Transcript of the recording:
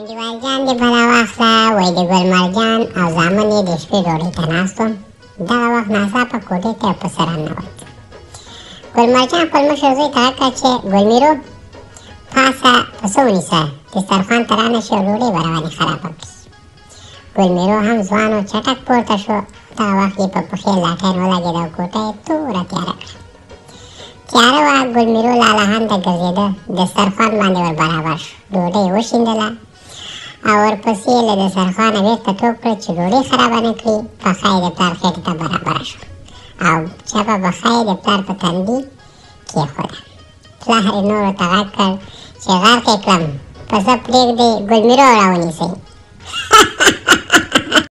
انډیوالجان دې بلا واخله وایي د ګلمرجان او زامن یې د شپې ډوډۍ ته ناست وم. دغه وخت ناڅاپه کوټې ته یو پسه راننوت. ګلمرجان خپل مشر زوی ته غږ کړ چې ګلمیرو پاسه پسه ونیسه، دسترخوان ته رانه شي او ډوډۍ به راباندې خرابه کړي. ګلمیرو هم ځوان و، چټک پورته شو. دغه وخت یې په پښې لاټین ولګېد او کوټه یې توره تیاره کړه. تیاره وه، ګلمیرو لالهانده ګرځېده، دسترخوان باندې ور برابر شو، ډوډۍ یې وشیندله او ورپسې یې له دسترخوانه بېرته ټوپ کړه چې ډوډۍ خرابه نه کړي. پښه یې د پلار خېټې ته برابره شوه او چپه پښه یې د پلار په تندي کېښوده. پلار یې نورو ته غږ کړ چې غرق یې کړم، پسه پرېږدئ، ګلمیرو راونیسئ.